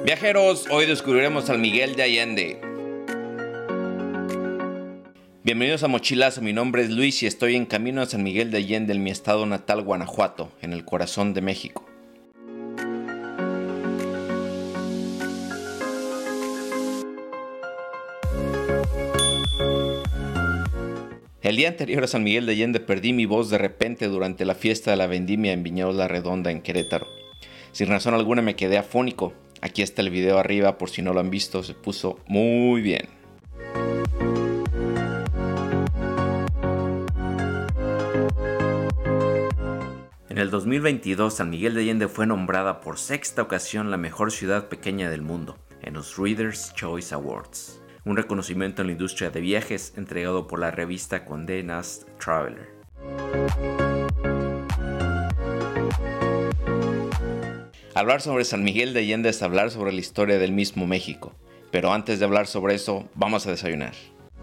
Viajeros, hoy descubriremos San Miguel de Allende. Bienvenidos a Mochilazo, mi nombre es Luis y estoy en camino a San Miguel de Allende, en mi estado natal, Guanajuato, en el corazón de México. El día anterior a San Miguel de Allende perdí mi voz de repente durante la fiesta de la vendimia en Viñedos La Redonda, en Querétaro. Sin razón alguna me quedé afónico. Aquí está el video arriba por si no lo han visto, se puso muy bien. En el 2022, San Miguel de Allende fue nombrada por sexta ocasión la mejor ciudad pequeña del mundo en los Reader's Choice Awards, un reconocimiento en la industria de viajes entregado por la revista Condé Nast Traveler. Hablar sobre San Miguel de Allende es hablar sobre la historia del mismo México, pero antes de hablar sobre eso, vamos a desayunar.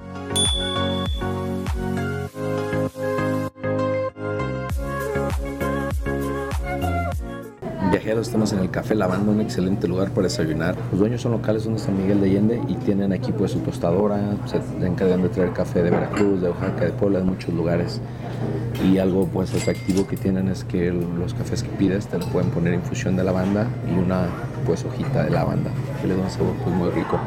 Viajeros, estamos en el Café Lavanda, un excelente lugar para desayunar. Los dueños son locales, son de San Miguel de Allende y tienen aquí pues su tostadora, se encargan de traer café de Veracruz, de Oaxaca, de Puebla, de muchos lugares. Y algo pues atractivo que tienen es que los cafés que pides te le pueden poner infusión de lavanda y una pues hojita de lavanda, que le da un sabor pues muy rico.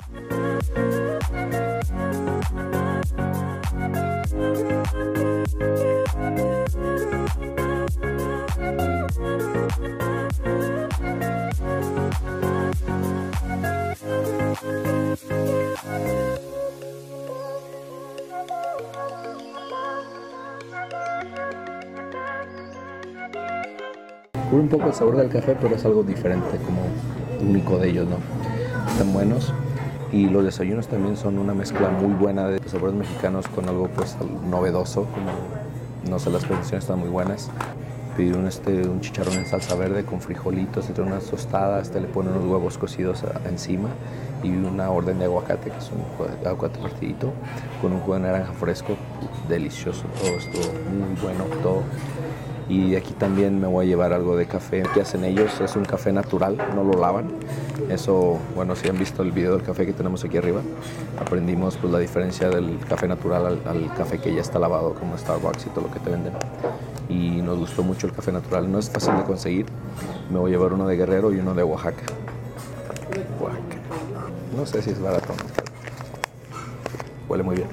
Cubre un poco el sabor del café, pero es algo diferente, como único de ellos, ¿no? Están buenos y los desayunos también son una mezcla muy buena de sabores mexicanos con algo pues novedoso, como no sé, las presentaciones están muy buenas. Pedí un chicharrón en salsa verde con frijolitos, entre unas tostadas, le ponen unos huevos cocidos encima y una orden de aguacate, que es un aguacate partidito, con un jugo de naranja fresco, delicioso, todo estuvo muy bueno, todo. Y aquí también me voy a llevar algo de café que hacen ellos, es un café natural, no lo lavan. Eso, bueno, si han visto el video del café que tenemos aquí arriba, aprendimos pues la diferencia del café natural al café que ya está lavado, como Starbucks y todo lo que te venden. Y nos gustó mucho el café natural, no es fácil de conseguir. Me voy a llevar uno de Guerrero y uno de Oaxaca. No sé si es barato, pero huele muy bien.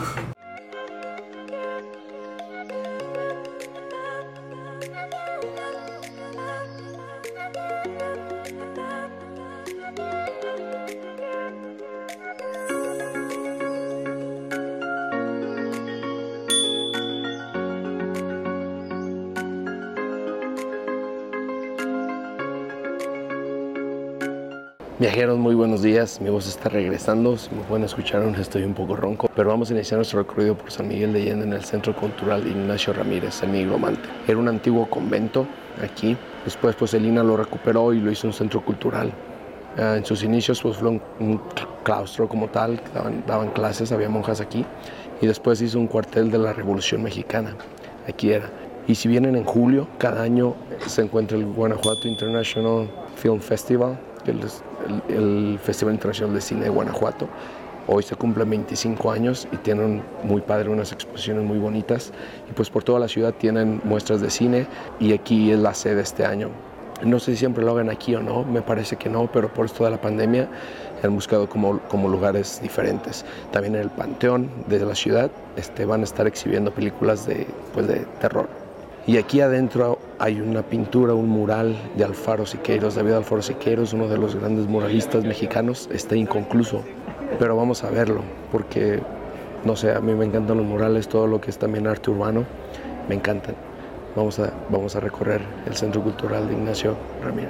Viajeros, muy buenos días, mi voz está regresando, si me pueden escuchar aún estoy un poco ronco, pero vamos a iniciar nuestro recorrido por San Miguel de Allende en el Centro Cultural Ignacio Ramírez, en Nigromante. Era un antiguo convento aquí, después pues el INAH lo recuperó y lo hizo un centro cultural. En sus inicios pues fue un claustro como tal, daban clases, había monjas aquí, y después hizo un cuartel de la Revolución Mexicana, aquí era. Y si vienen en julio, cada año se encuentra el Guanajuato International Film Festival, el Festival Internacional de Cine de Guanajuato. Hoy se cumplen 25 años y tienen muy padre unas exposiciones muy bonitas. Y pues por toda la ciudad tienen muestras de cine y aquí es la sede este año. No sé si siempre lo hagan aquí o no, me parece que no, pero por esto de la pandemia han buscado como lugares diferentes. También en el Panteón de la ciudad van a estar exhibiendo películas de terror. Y aquí adentro hay una pintura, un mural de Alfaro Siqueiros, David Alfaro Siqueiros, uno de los grandes muralistas mexicanos, está inconcluso, pero vamos a verlo, porque, no sé, a mí me encantan los murales, todo lo que es también arte urbano, me encantan. Vamos a recorrer el Centro Cultural de Ignacio Ramírez.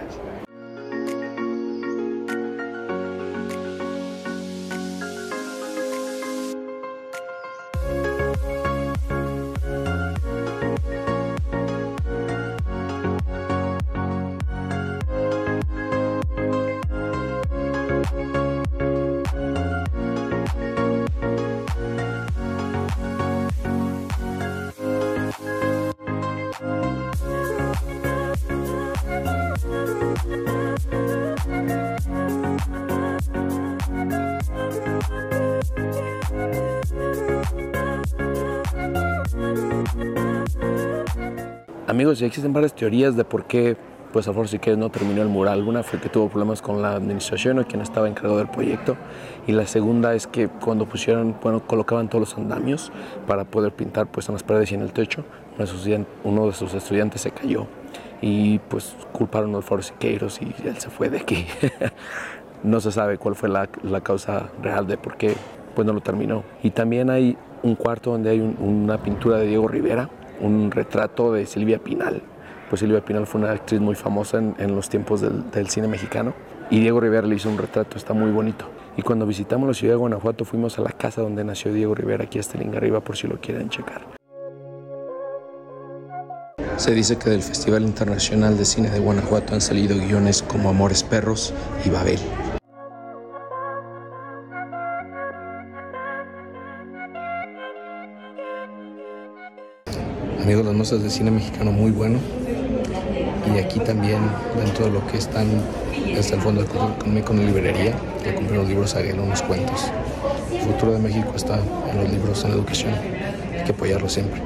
Amigos, ya existen varias teorías de por qué pues Alfonso Siqueiros no terminó el mural. Una fue que tuvo problemas con la administración o quien estaba encargado del proyecto, y la segunda es que cuando colocaban todos los andamios para poder pintar pues en las paredes y en el techo, uno de sus estudiantes se cayó y pues culparon a Alfonso Siqueiros y él se fue de aquí. No se sabe cuál fue la causa real de por qué pues no lo terminó. Y también hay un cuarto donde hay una pintura de Diego Rivera, un retrato de Silvia Pinal. Pues Silvia Pinal fue una actriz muy famosa en los tiempos del cine mexicano, y Diego Rivera le hizo un retrato, está muy bonito. Y cuando visitamos la ciudad de Guanajuato fuimos a la casa donde nació Diego Rivera, aquí está el link arriba por si lo quieren checar. Se dice que del Festival Internacional de Cine de Guanajuato han salido guiones como Amores Perros y Babel. Amigos, las muestras de cine mexicano muy bueno. Y aquí también, dentro de lo que está el Fondo de Cultura Económica, una librería. Le compré los libros a Aguelo, unos cuentos. El futuro de México está en los libros, en la educación. Hay que apoyarlo siempre.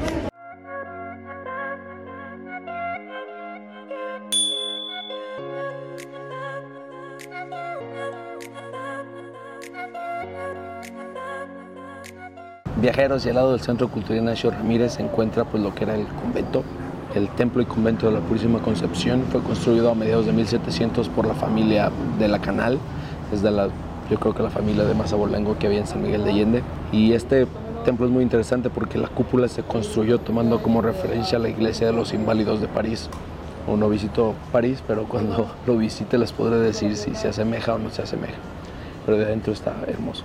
Viajeros, y al lado del Centro Cultural Ignacio Ramírez se encuentra pues lo que era el convento. El templo y convento de la Purísima Concepción fue construido a mediados de 1700 por la familia de la Canal, es yo creo que la familia de Mazabolengo que había en San Miguel de Allende. Y este templo es muy interesante porque la cúpula se construyó tomando como referencia la iglesia de los Inválidos de París. No visito París, pero cuando lo visite les podré decir si se asemeja o no se asemeja. Pero de adentro está hermoso.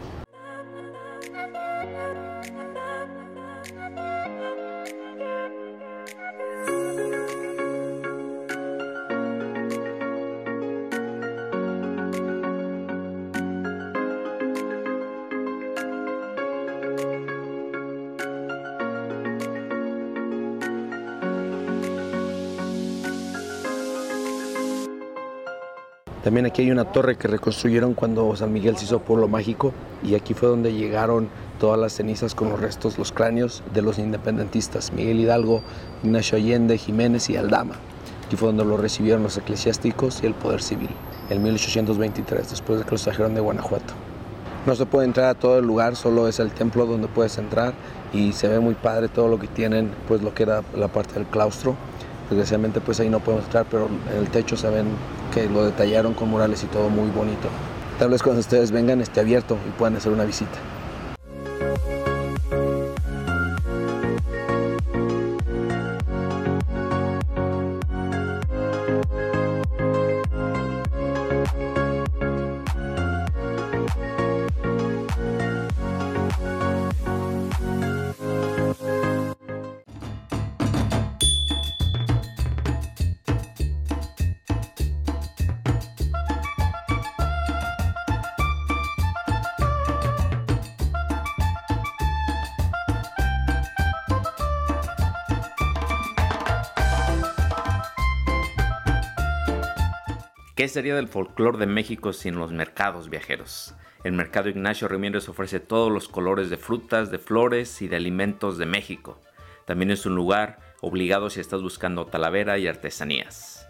También aquí hay una torre que reconstruyeron cuando San Miguel se hizo pueblo mágico, y aquí fue donde llegaron todas las cenizas con los restos, los cráneos de los independentistas, Miguel Hidalgo, Ignacio Allende, Jiménez y Aldama. Aquí fue donde lo recibieron los eclesiásticos y el poder civil, en 1823, después de que los trajeron de Guanajuato. No se puede entrar a todo el lugar, solo es el templo donde puedes entrar, y se ve muy padre todo lo que tienen, pues lo que era la parte del claustro. Desgraciadamente pues ahí no podemos entrar, pero en el techo se ven que lo detallaron con murales y todo muy bonito. Tal vez cuando ustedes vengan esté abierto y puedan hacer una visita. ¿Qué sería del folclore de México sin los mercados, viajeros? El mercado Ignacio Ramírez ofrece todos los colores de frutas, de flores y de alimentos de México. También es un lugar obligado si estás buscando talavera y artesanías.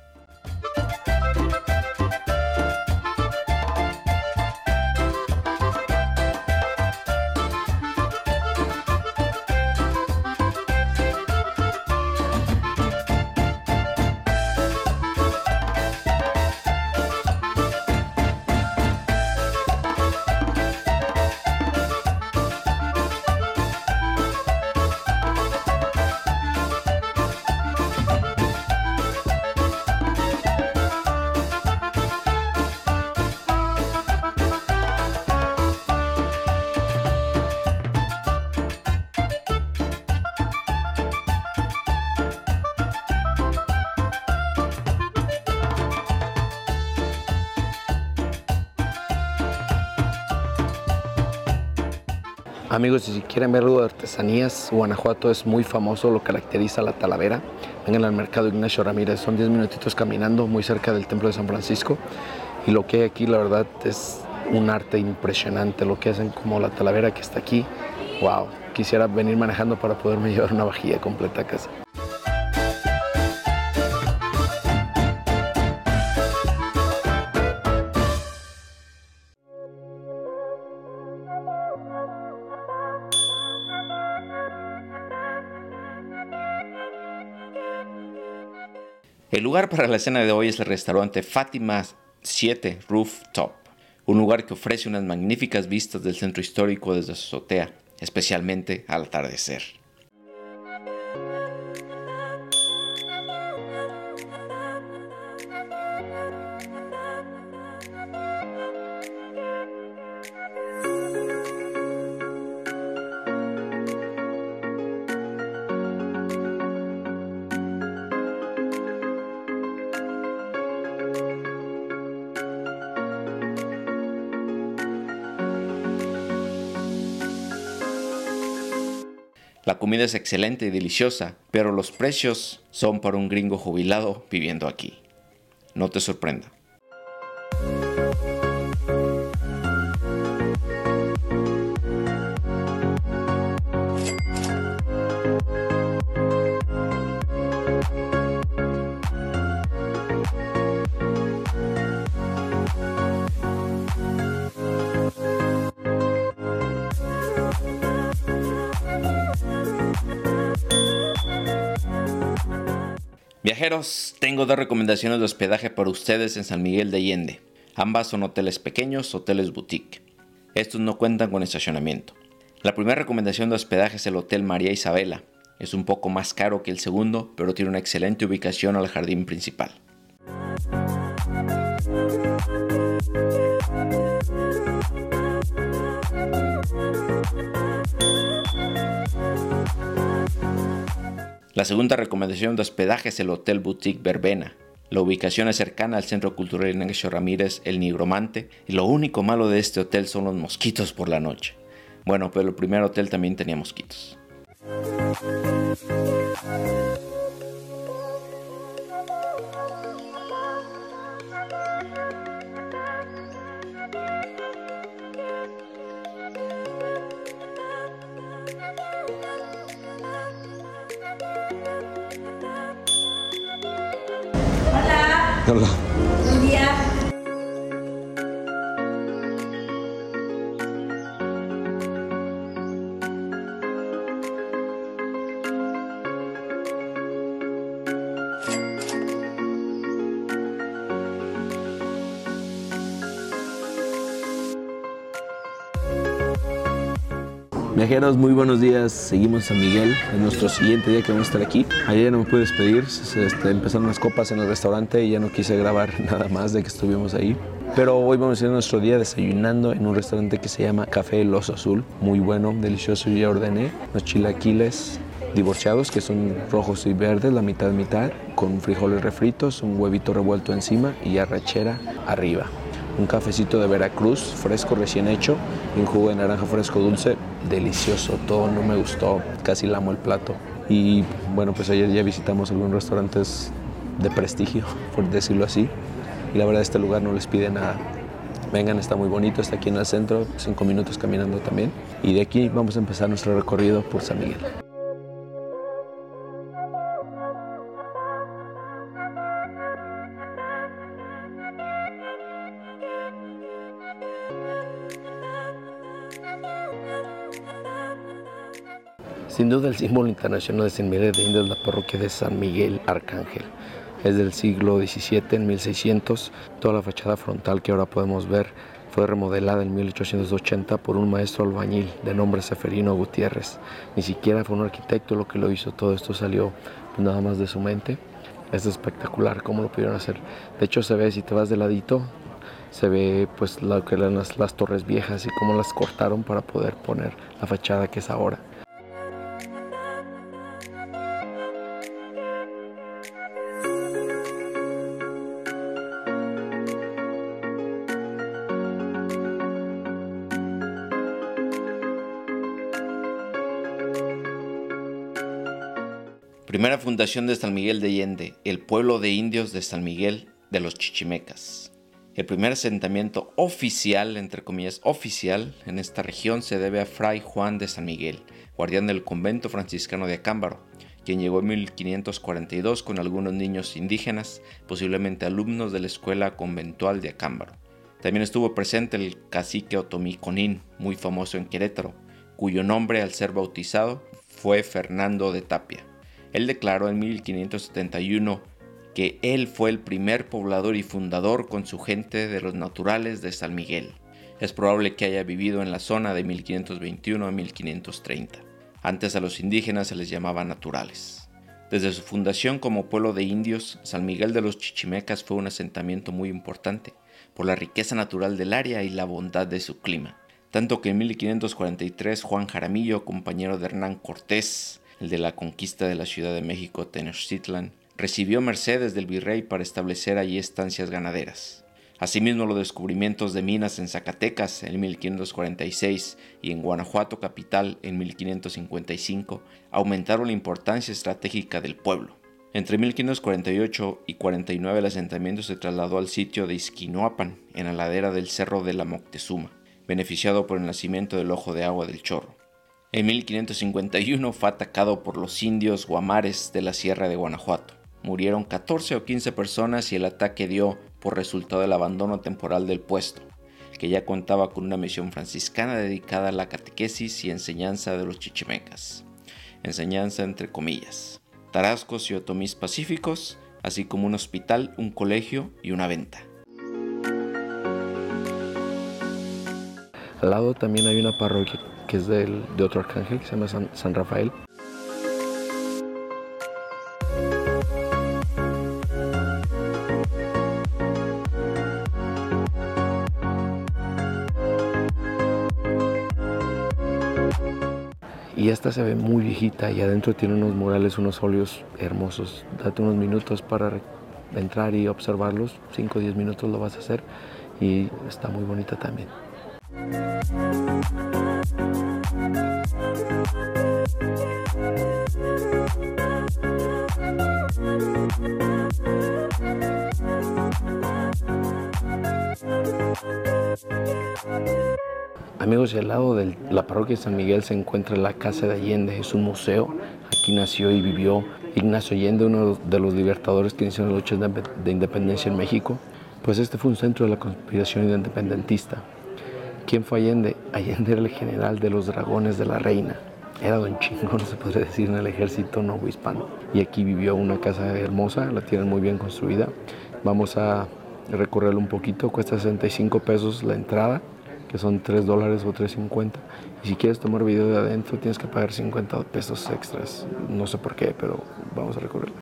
Amigos, si quieren ver algo de artesanías, Guanajuato es muy famoso, lo caracteriza la talavera. Vengan al mercado Ignacio Ramírez, son 10 minutitos caminando, muy cerca del Templo de San Francisco. Y lo que hay aquí, la verdad, es un arte impresionante, lo que hacen como la talavera que está aquí. ¡Wow! Quisiera venir manejando para poderme llevar una vajilla completa a casa. El lugar para la cena de hoy es el restaurante Fátima 7 Rooftop, un lugar que ofrece unas magníficas vistas del centro histórico desde su azotea, especialmente al atardecer. La comida es excelente y deliciosa, pero los precios son para un gringo jubilado viviendo aquí. No te sorprenda. Viajeros, tengo 2 recomendaciones de hospedaje para ustedes en San Miguel de Allende. Ambas son hoteles pequeños, hoteles boutique. Estos no cuentan con estacionamiento. La primera recomendación de hospedaje es el Hotel María Isabela. Es un poco más caro que el segundo, pero tiene una excelente ubicación al jardín principal. La segunda recomendación de hospedaje es el Hotel Boutique Verbena. La ubicación es cercana al Centro Cultural Ignacio Ramírez, El Nigromante, y lo único malo de este hotel son los mosquitos por la noche. Bueno, pero el primer hotel también tenía mosquitos. Hola. Buen día. Viajeros, muy buenos días. Seguimos en San Miguel, es nuestro siguiente día que vamos a estar aquí. Ayer no me pude despedir, empezaron las copas en el restaurante y ya no quise grabar nada más de que estuvimos ahí. Pero hoy vamos a hacer nuestro día desayunando en un restaurante que se llama Café El Oso Azul. Muy bueno, delicioso. Yo ya ordené los chilaquiles divorciados, que son rojos y verdes, la mitad con frijoles refritos, un huevito revuelto encima y arrachera arriba. Un cafecito de Veracruz, fresco, recién hecho, y un jugo de naranja fresco dulce, delicioso. Todo no me gustó, casi lamo el plato. Y bueno, pues ayer ya visitamos algunos restaurantes de prestigio, por decirlo así. Y la verdad, este lugar no les pide nada. Vengan, está muy bonito, está aquí en el centro, 5 minutos caminando también. Y de aquí vamos a empezar nuestro recorrido por San Miguel. Sin duda el símbolo internacional de San Miguel de Allende es la parroquia de San Miguel Arcángel. Es del siglo XVII, en 1600. Toda la fachada frontal que ahora podemos ver fue remodelada en 1880 por un maestro albañil de nombre Seferino Gutiérrez. Ni siquiera fue un arquitecto lo que lo hizo, todo esto salió pues, nada más de su mente. Es espectacular cómo lo pudieron hacer. De hecho se ve, si te vas de ladito, se ve pues lo que eran las torres viejas y cómo las cortaron para poder poner la fachada que es ahora. Primera fundación de San Miguel de Allende, el pueblo de indios de San Miguel de los Chichimecas. El primer asentamiento oficial, entre comillas, oficial, en esta región se debe a Fray Juan de San Miguel, guardián del convento franciscano de Acámbaro, quien llegó en 1542 con algunos niños indígenas, posiblemente alumnos de la escuela conventual de Acámbaro. También estuvo presente el cacique Otomí Conín, muy famoso en Querétaro, cuyo nombre al ser bautizado fue Fernando de Tapia. Él declaró en 1571 que él fue el primer poblador y fundador con su gente de los naturales de San Miguel. Es probable que haya vivido en la zona de 1521 a 1530. Antes a los indígenas se les llamaba naturales. Desde su fundación como pueblo de indios, San Miguel de los Chichimecas fue un asentamiento muy importante por la riqueza natural del área y la bondad de su clima. Tanto que en 1543 Juan Jaramillo, compañero de Hernán Cortés, el de la conquista de la Ciudad de México Tenochtitlan, recibió mercedes del virrey para establecer allí estancias ganaderas. Asimismo, los descubrimientos de minas en Zacatecas en 1546 y en Guanajuato capital en 1555 aumentaron la importancia estratégica del pueblo. Entre 1548 y 49 el asentamiento se trasladó al sitio de Izquinoapan, en la ladera del Cerro de la Moctezuma, beneficiado por el nacimiento del Ojo de Agua del Chorro. En 1551 fue atacado por los indios guamares de la Sierra de Guanajuato. Murieron 14 o 15 personas y el ataque dio por resultado el abandono temporal del puesto, que ya contaba con una misión franciscana dedicada a la catequesis y enseñanza de los chichimecas. Enseñanza entre comillas. Tarascos y otomís pacíficos, así como un hospital, un colegio y una venta. Al lado también hay una parroquia que es de otro arcángel que se llama San Rafael. Y esta se ve muy viejita y adentro tiene unos murales, unos óleos hermosos. Date unos minutos para entrar y observarlos, 5 o 10 minutos lo vas a hacer y está muy bonita también. Amigos, y al lado de la parroquia de San Miguel se encuentra la Casa de Allende, es un museo. Aquí nació y vivió Ignacio Allende, uno de los libertadores que iniciaron las luchas de independencia en México. Pues este fue un centro de la conspiración independentista. ¿Quién fue Allende? Allende era el general de los dragones de la reina. Era don chingo, no se podría decir, en el ejército novohispano. Y aquí vivió una casa hermosa, la tienen muy bien construida. Vamos a recorrerlo un poquito, cuesta 65 pesos la entrada, que son $3 o $3.50. Y si quieres tomar video de adentro tienes que pagar 50 pesos extras. No sé por qué, pero vamos a recorrerlo.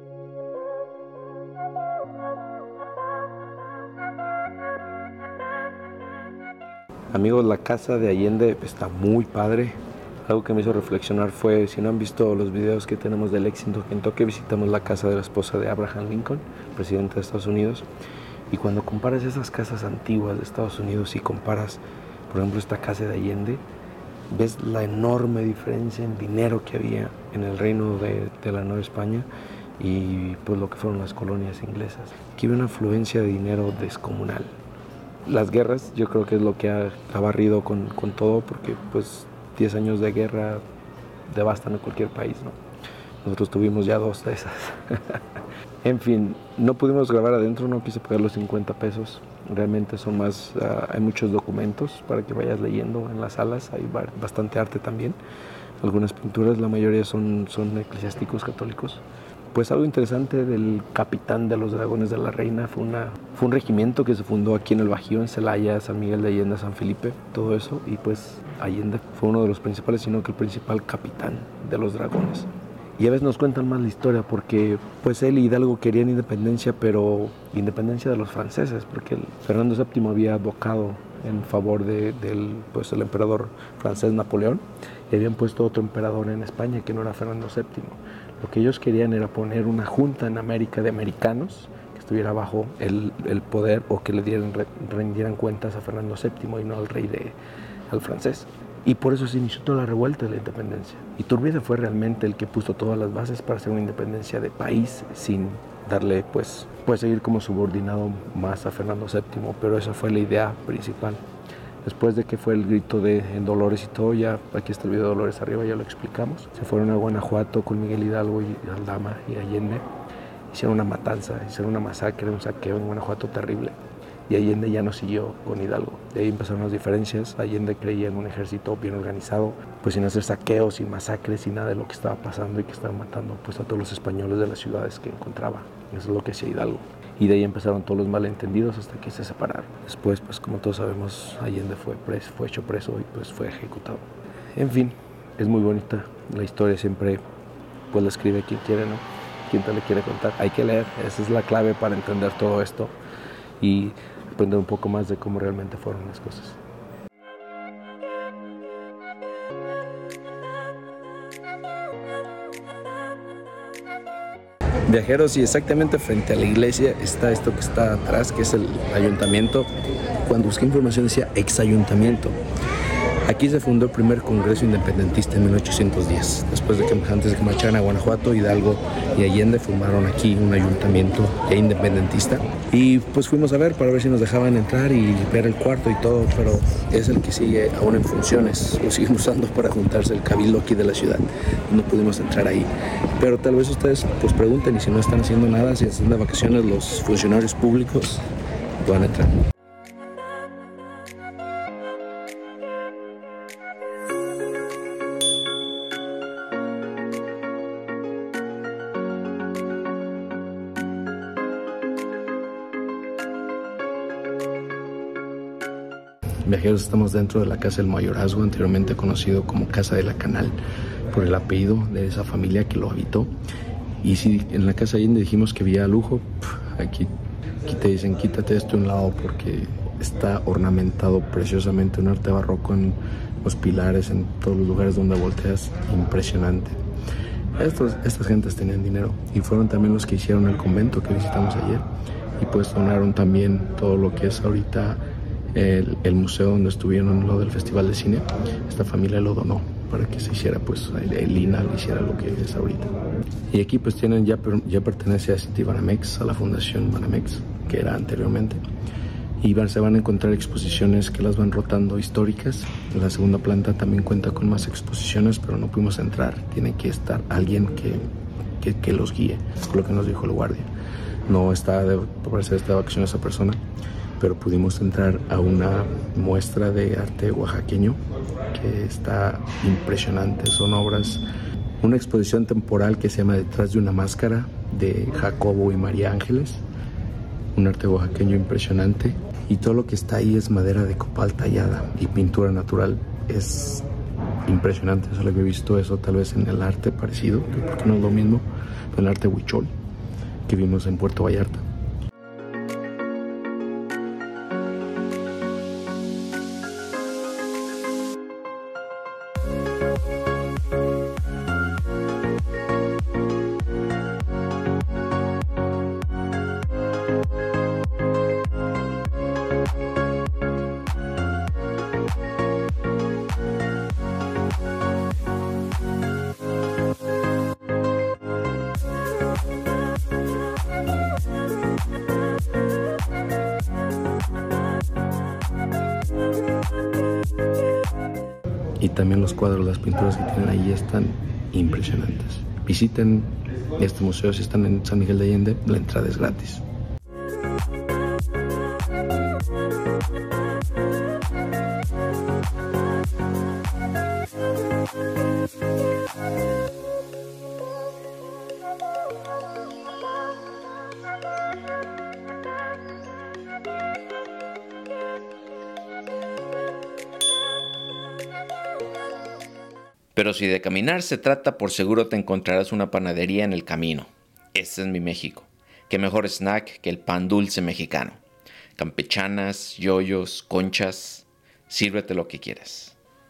Amigos, la casa de Allende está muy padre. Algo que me hizo reflexionar fue, si no han visto los videos que tenemos de Lexington, Kentucky, visitamos la casa de la esposa de Abraham Lincoln, presidente de Estados Unidos. Y cuando comparas esas casas antiguas de Estados Unidos y comparas, por ejemplo, esta casa de Allende, ves la enorme diferencia en dinero que había en el reino de la Nueva España y pues lo que fueron las colonias inglesas. Aquí había una afluencia de dinero descomunal. Las guerras yo creo que es lo que ha barrido con todo, porque pues 10 años de guerra devastan a cualquier país, ¿no? Nosotros tuvimos ya 2 de esas. En fin, no pudimos grabar adentro, no quise pagar los 50 pesos. Realmente son más, hay muchos documentos para que vayas leyendo en las salas, hay bastante arte también. Algunas pinturas, la mayoría son eclesiásticos católicos. Pues algo interesante del capitán de los dragones de la reina fue un regimiento que se fundó aquí en el Bajío, en Celaya, San Miguel de Allende, San Felipe, todo eso. Y pues Allende fue uno de los principales, sino que el principal capitán de los dragones. Y a veces nos cuentan más la historia porque pues él y Hidalgo querían independencia, pero independencia de los franceses, porque Fernando VII había abocado en favor del el emperador francés Napoleón y habían puesto otro emperador en España que no era Fernando VII. Lo que ellos querían era poner una junta en América de americanos que estuviera bajo el poder o que le rindieran cuentas a Fernando VII y no al al francés. Y por eso se inició toda la revuelta de la independencia. Iturbide fue realmente el que puso todas las bases para hacer una independencia de país sin darle, pues seguir como subordinado más a Fernando VII, pero esa fue la idea principal. Después de que fue el grito en Dolores y todo, ya aquí está el video de Dolores arriba, ya lo explicamos. Se fueron a Guanajuato con Miguel Hidalgo y Aldama y Allende. Hicieron una matanza, hicieron una masacre, un saqueo en Guanajuato terrible. y Allende ya no siguió con Hidalgo. De ahí empezaron las diferencias. Allende creía en un ejército bien organizado, pues sin hacer saqueos, sin masacres, sin nada de lo que estaba pasando y que estaban matando pues a todos los españoles de las ciudades que encontraba. Eso es lo que hacía Hidalgo. Y de ahí empezaron todos los malentendidos hasta que se separaron. Después, pues como todos sabemos, Allende fue hecho preso y pues fue ejecutado. En fin, es muy bonita la historia, siempre pues la escribe quien quiere, ¿no? Quien te le quiere contar. Hay que leer, esa es la clave para entender todo esto y aprender un poco más de cómo realmente fueron las cosas. Viajeros, y exactamente frente a la iglesia está esto que está atrás, que es el ayuntamiento. Cuando busqué información decía exayuntamiento. Aquí se fundó el primer Congreso Independentista en 1810. Después de que antes de que marcharan a Guanajuato, Hidalgo y Allende formaron aquí un ayuntamiento independentista. Y pues fuimos a ver para ver si nos dejaban entrar y ver el cuarto y todo, pero es el que sigue aún en funciones. Lo siguen usando para juntarse el cabildo aquí de la ciudad. No pudimos entrar ahí. Pero tal vez ustedes pues pregunten, y si no están haciendo nada, si están de vacaciones los funcionarios públicos, van a entrar. Viajeros, estamos dentro de la Casa del Mayorazgo, anteriormente conocido como Casa de la Canal, por el apellido de esa familia que lo habitó. Y si en la Casa Allende dijimos que había lujo, aquí te dicen quítate esto de un lado porque está ornamentado preciosamente, un arte barroco en los pilares, en todos los lugares donde volteas, impresionante. Estas gentes tenían dinero y fueron también los que hicieron el convento que visitamos ayer, y pues donaron también todo lo que es ahorita el museo donde estuvieron lo del Festival de Cine. Esta familia lo donó para que se hiciera, pues el INAH hiciera lo que es ahorita. Y aquí pues tienen, ya pertenece a Citibanamex, a la Fundación Banamex, que era anteriormente. Y se van a encontrar exposiciones que las van rotando históricas. La segunda planta también cuenta con más exposiciones, pero no pudimos entrar. Tiene que estar alguien que los guíe, fue lo que nos dijo el guardia. No está de vacaciones esa persona, pero pudimos entrar a una muestra de arte oaxaqueño que está impresionante. Son obras, una exposición temporal que se llama Detrás de una máscara, de Jacobo y María Ángeles, un arte oaxaqueño impresionante, y todo lo que está ahí es madera de copal tallada y pintura natural. Es impresionante. Eso lo había visto eso tal vez en el arte parecido, porque no es lo mismo, el arte huichol que vimos en Puerto Vallarta. Y también los cuadros, las pinturas que tienen ahí están impresionantes. Visiten este museo si están en San Miguel de Allende, la entrada es gratis. Pero si de caminar se trata, por seguro te encontrarás una panadería en el camino. Este es mi México. Qué mejor snack que el pan dulce mexicano. Campechanas, yoyos, conchas. Sírvete lo que quieras.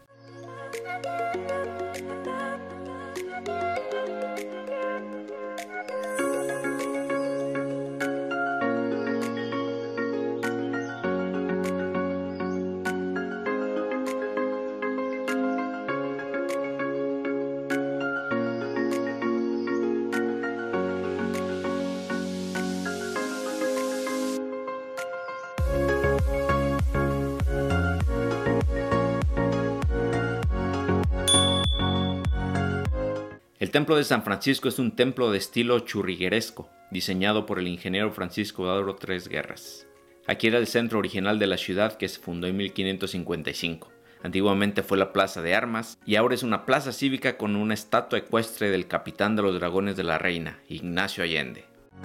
El Templo de San Francisco es un templo de estilo churrigueresco, diseñado por el ingeniero Francisco Dauro Tres Guerras. Aquí era el centro original de la ciudad, que se fundó en 1555. Antiguamente fue la plaza de armas y ahora es una plaza cívica con una estatua ecuestre del capitán de los dragones de la reina, Ignacio Allende.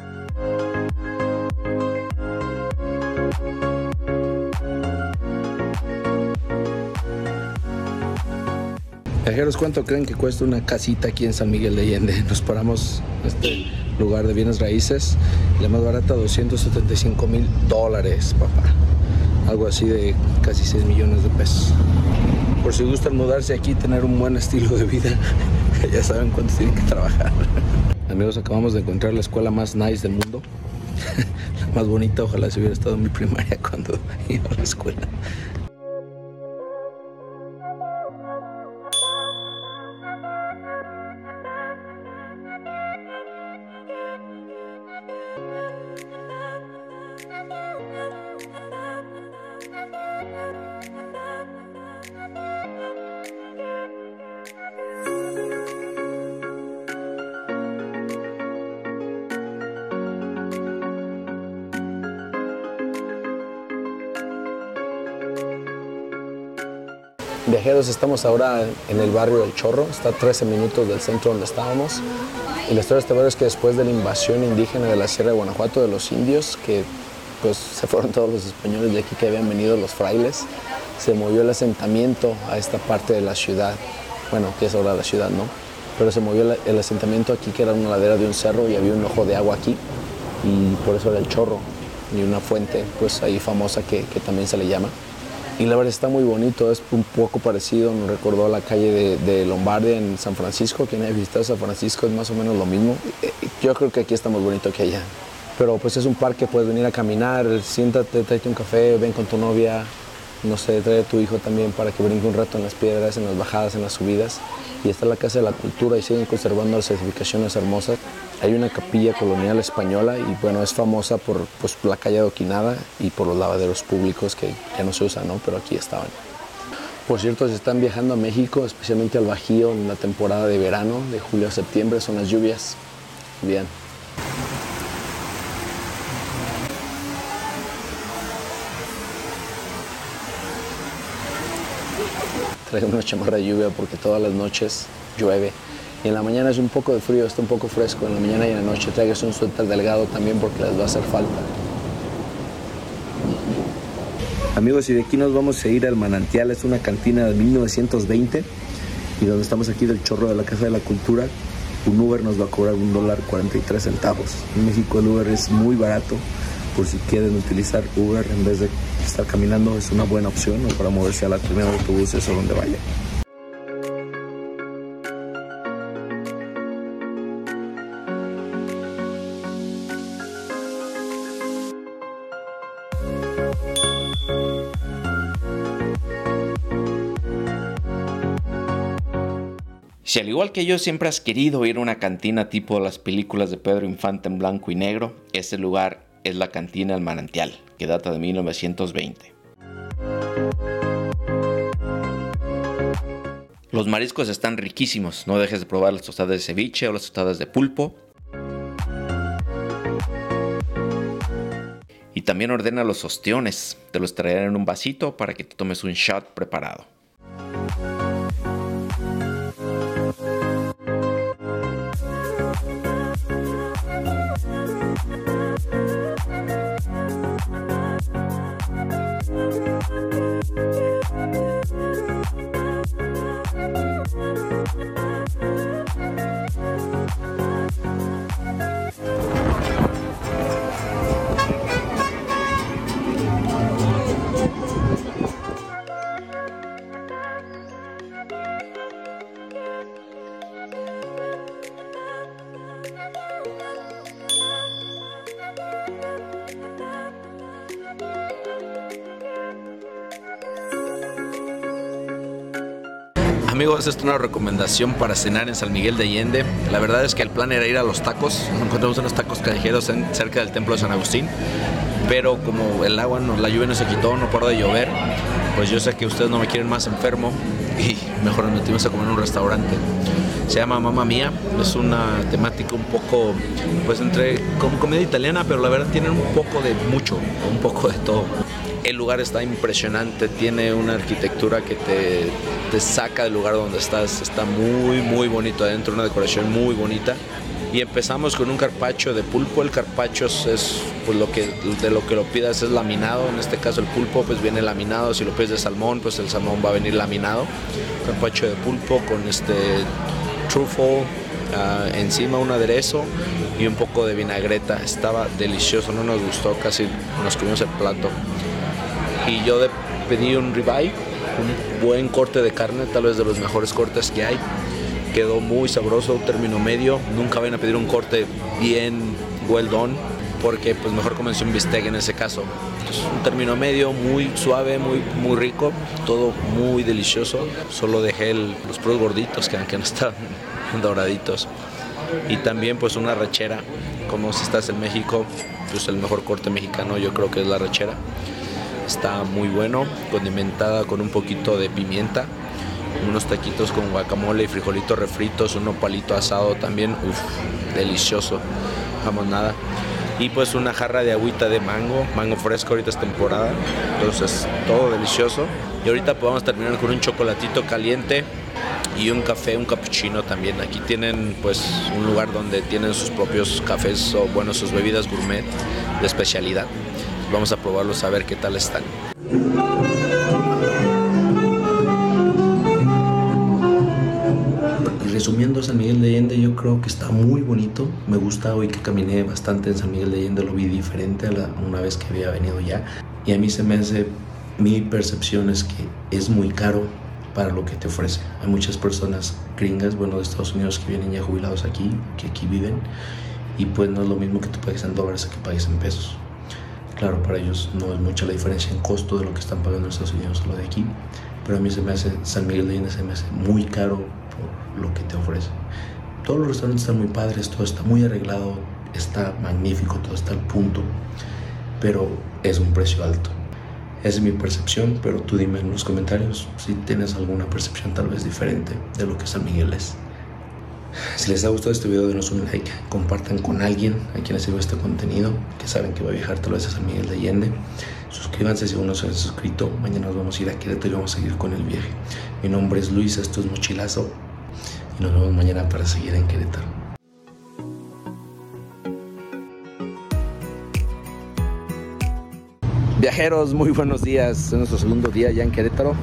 Viajeros, ¿cuánto creen que cuesta una casita aquí en San Miguel de Allende? Nos paramos en este lugar de bienes raíces, la más barata $275,000, papá. Algo así de casi 6 millones de pesos. Por si gustan mudarse aquí y tener un buen estilo de vida, ya saben cuánto tienen que trabajar. Amigos, acabamos de encontrar la escuela más nice del mundo. La más bonita, ojalá se hubiera estado en mi primaria cuando iba a la escuela. Viajeros, estamos ahora en el barrio del Chorro, está a 13 minutos del centro donde estábamos. Y la historia de este barrio es que después de la invasión indígena de la Sierra de Guanajuato, de los indios, que pues se fueron todos los españoles de aquí que habían venido, los frailes, se movió el asentamiento a esta parte de la ciudad, bueno, que es ahora la ciudad, ¿no? Pero se movió el asentamiento aquí, que era una ladera de un cerro y había un ojo de agua aquí, y por eso era el Chorro, y una fuente pues ahí famosa que también se le llama. Y la verdad está muy bonito, es un poco parecido, nos recordó a la calle de Lombardia en San Francisco. Quien haya visitado San Francisco es más o menos lo mismo. Yo creo que aquí está más bonito que allá. Pero pues es un parque, puedes venir a caminar, siéntate, tráete un café, ven con tu novia, no sé, trae a tu hijo también para que brinque un rato en las piedras, en las bajadas, en las subidas. Y está la Casa de la Cultura y siguen conservando las edificaciones hermosas. Hay una capilla colonial española y bueno, es famosa por pues, la calle adoquinada y por los lavaderos públicos que ya no se usan, ¿no? Pero aquí estaban. Por cierto, si están viajando a México, especialmente al Bajío, en la temporada de verano, de julio a septiembre, son las lluvias. Bien. Traigo una chamarra de lluvia porque todas las noches llueve. Y en la mañana es un poco de frío, está un poco fresco. En la mañana y en la noche traigas un suéter delgado también porque les va a hacer falta. Amigos, y de aquí nos vamos a ir al Manantial. Es una cantina de 1920 y donde estamos aquí del Chorro de la Casa de la Cultura. Un Uber nos va a cobrar $1.43. En México el Uber es muy barato. Por si quieren utilizar Uber en vez de estar caminando, es una buena opción, ¿no? Para moverse a la terminal de autobuses o donde vaya. Si al igual que yo siempre has querido ir a una cantina tipo las películas de Pedro Infante en blanco y negro, este lugar es la Cantina El Manantial, que data de 1920. Los mariscos están riquísimos, no dejes de probar las tostadas de ceviche o las tostadas de pulpo. Y también ordena los ostiones, te los traerán en un vasito para que te tomes un shot preparado. Amigos, esta es una recomendación para cenar en San Miguel de Allende. La verdad es que el plan era ir a los tacos. Encontramos unos tacos callejeros cerca del templo de San Agustín. Pero como el agua, la lluvia no se quitó, no paró de llover, pues yo sé que ustedes no me quieren más enfermo y mejor nos metimos a comer en un restaurante. Se llama Mamma Mía. Es una temática un poco, pues entre como comedia italiana, pero la verdad tiene un poco de mucho, un poco de todo. El lugar está impresionante, tiene una arquitectura que te saca del lugar donde estás. Está muy, muy bonito adentro, una decoración muy bonita. Y empezamos con un carpaccio de pulpo. El carpaccio es pues de lo que lo pidas es laminado. En este caso el pulpo pues viene laminado. Si lo pides de salmón, pues el salmón va a venir laminado. Carpaccio de pulpo con truffle, encima un aderezo y un poco de vinagreta. Estaba delicioso, no nos gustó, casi nos comimos el plato. Y yo pedí un ribeye, un buen corte de carne, tal vez de los mejores cortes que hay. Quedó muy sabroso, término medio. Nunca vayan a pedir un corte bien well done, porque pues mejor comencé un bistec en ese caso. Entonces, un término medio, muy suave, muy rico, todo muy delicioso. Solo dejé los puros gorditos que no estaban doraditos. Y también pues una rachera, como si estás en México, pues el mejor corte mexicano yo creo que es la rachera. Está muy bueno, condimentada con un poquito de pimienta. Unos taquitos con guacamole y frijolitos refritos, un nopalito asado también, delicioso, vamos nada. Y pues una jarra de agüita de mango fresco, ahorita es temporada, entonces todo delicioso. Y ahorita podemos terminar con un chocolatito caliente y un café, un cappuccino también. Aquí tienen pues un lugar donde tienen sus propios cafés o bueno, sus bebidas gourmet de especialidad. Vamos a probarlos a ver qué tal están. Resumiendo, San Miguel de Allende yo creo que está muy bonito. Me gusta, hoy que caminé bastante en San Miguel de Allende lo vi diferente a una vez que había venido ya. Y a mí se me hace, mi percepción es que es muy caro para lo que te ofrece. Hay muchas personas gringas, bueno, de Estados Unidos que vienen ya jubilados aquí, que aquí viven. Y pues no es lo mismo que tú pagues en dólares que pagues en pesos. Claro, para ellos no es mucha la diferencia en costo de lo que están pagando en Estados Unidos a lo de aquí. Pero a mí se me hace, San Miguel de Allende se me hace muy caro por lo que te ofrece. Todos los restaurantes están muy padres, todo está muy arreglado, está magnífico, todo está al punto, pero es un precio alto. Esa es mi percepción, pero tú dime en los comentarios si tienes alguna percepción tal vez diferente de lo que San Miguel es. Si les ha gustado este video, denos un like, compartan con alguien a quien les sirva este contenido, que saben que va a viajar tal vez a San Miguel de Allende. Suscríbanse si aún no se han suscrito. Mañana nos vamos a ir a Querétaro y vamos a seguir con el viaje. Mi nombre es Luis, esto es Mochilazo y nos vemos mañana para seguir en Querétaro. Viajeros, muy buenos días. Es nuestro segundo día ya en Querétaro.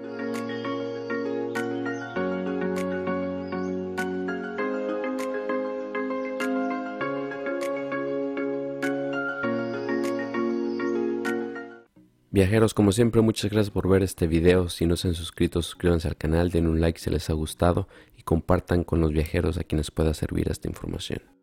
Viajeros, como siempre, muchas gracias por ver este video. Si no se han suscrito, suscríbanse al canal, den un like si les ha gustado y compartan con los viajeros a quienes pueda servir esta información.